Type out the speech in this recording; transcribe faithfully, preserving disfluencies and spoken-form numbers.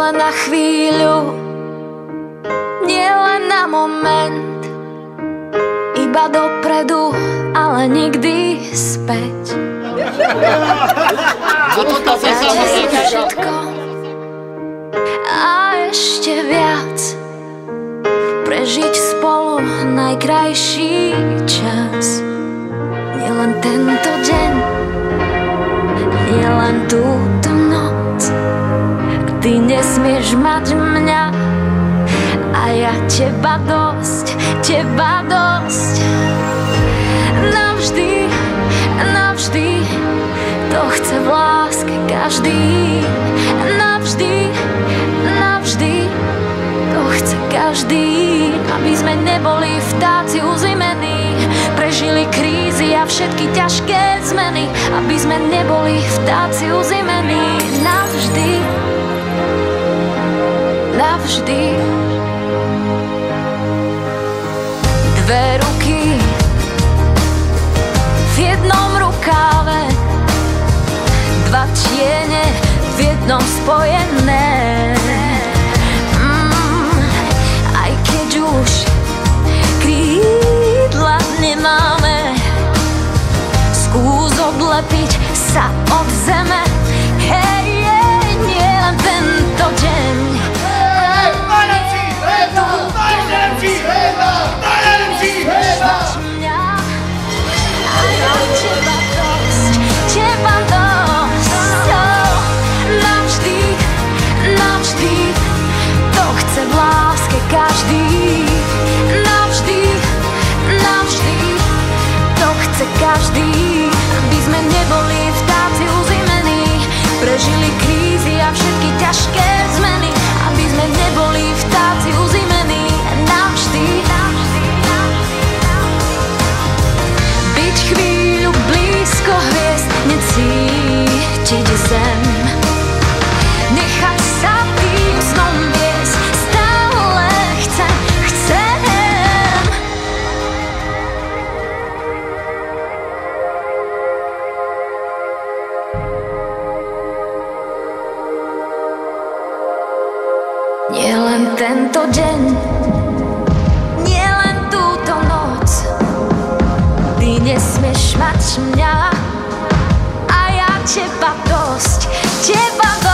len na chvíľu, nie len na moment, iba dopredu, ale nikdy späť. Dáte si všetko a ešte viac, prežiť spolu najkrajší čas. Nielen tento deň, nielen túto noc, ty nesmieš mať mňa a ja teba dosť, teba dosť. Navždy, navždy, to chce v láske každý. Navždy, navždy, to chce každý. Aby sme neboli vtáci uzimení, prežili krízy a všetky ťažké zmeny. Aby sme neboli vtáci uzimení. Navždy, navždy. Dve ruky v jednom rukáve, dva tiene v jednom spojené. Mm, aj keď už krídla nemáme, skús odlepiť sa od zeme. Hej, hej, nie len tento deň. Hej, najlepší, hejda, najlepší, hejda, najlepší, hejda. A ja teba dosť, teba dosť. Oh, navždy, navždy, to chce v láske každý. Navždy, navždy, to chce každý. Aby sme neboli vtáci uzimení, prežili krízy a všetky ťažké zmeny. Aby sme neboli vtáci uzimení. Navždy, navždy, navždy, navždy. Byť chvíľu blízko hviezd, necítiť zem, nechať sa tým snom viesť, stále chcem, chcem. Nie len tento deň, nie len túto noc, ty nesmieš mať mňa a ja teba dosť, teba dosť.